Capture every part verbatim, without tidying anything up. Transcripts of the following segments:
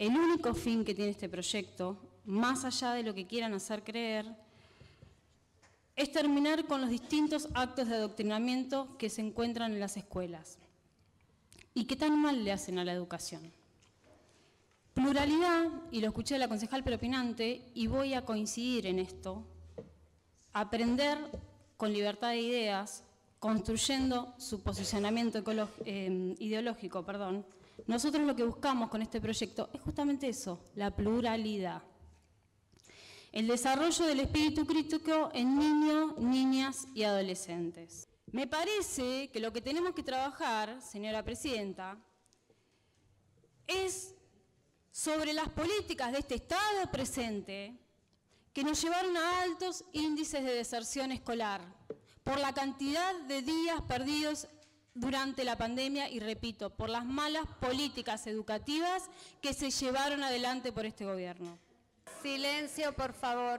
el único fin que tiene este proyecto, más allá de lo que quieran hacer creer, es terminar con los distintos actos de adoctrinamiento que se encuentran en las escuelas y que tan mal le hacen a la educación. Pluralidad, y lo escuché de la concejal preopinante, y voy a coincidir en esto, aprender con libertad de ideas, construyendo su posicionamiento eh, ideológico, perdón. Nosotros lo que buscamos con este proyecto es justamente eso, la pluralidad. El desarrollo del espíritu crítico en niños, niñas y adolescentes. Me parece que lo que tenemos que trabajar, señora presidenta, es sobre las políticas de este Estado presente que nos llevaron a altos índices de deserción escolar por la cantidad de días perdidos durante la pandemia y, repito, por las malas políticas educativas que se llevaron adelante por este gobierno. Silencio, por favor.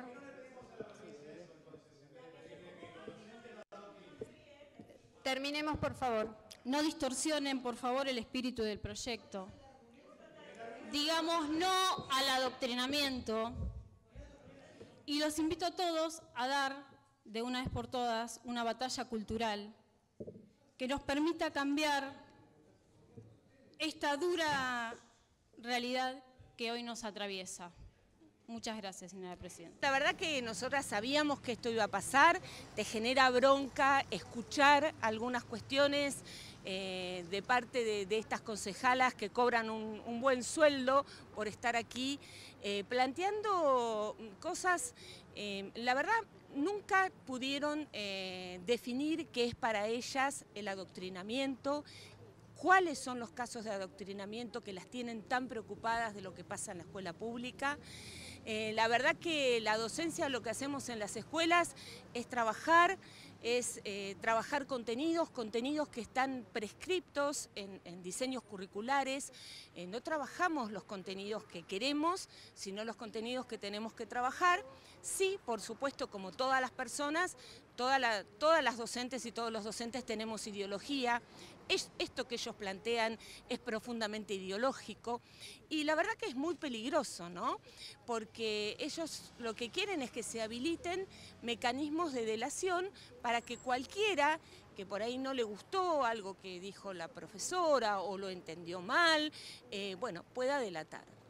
Terminemos, por favor. No distorsionen, por favor, el espíritu del proyecto. Digamos no al adoctrinamiento y los invito a todos a dar, de una vez por todas, una batalla cultural que nos permita cambiar esta dura realidad que hoy nos atraviesa. Muchas gracias, señora presidenta. La verdad que nosotras sabíamos que esto iba a pasar, te genera bronca escuchar algunas cuestiones eh, de parte de, de estas concejalas que cobran un, un buen sueldo por estar aquí, eh, planteando cosas, eh, la verdad, nunca pudieron eh, definir qué es para ellas el adoctrinamiento, cuáles son los casos de adoctrinamiento que las tienen tan preocupadas de lo que pasa en la escuela pública. Eh, la verdad que la docencia, lo que hacemos en las escuelas es trabajar, es eh, trabajar contenidos, contenidos que están prescriptos en, en diseños curriculares. Eh, no trabajamos los contenidos que queremos, sino los contenidos que tenemos que trabajar. Sí, por supuesto, como todas las personas, toda la, todas las docentes y todos los docentes tenemos ideología. Es, esto que ellos plantean es profundamente ideológico y la verdad que es muy peligroso, ¿no? Porque ellos lo que quieren es que se habiliten mecanismos de delación para que cualquiera que por ahí no le gustó algo que dijo la profesora o lo entendió mal, eh, bueno, pueda delatar.